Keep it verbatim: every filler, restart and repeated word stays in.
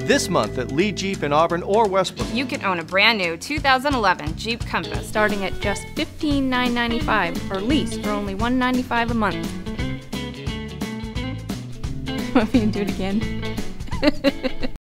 This month at Lee Jeep in Auburn or Westbrook. You can own a brand new two thousand eleven Jeep Compass starting at just fifteen thousand nine hundred ninety-five dollars or lease for only one hundred ninety-five dollars a month. Want me to do it again?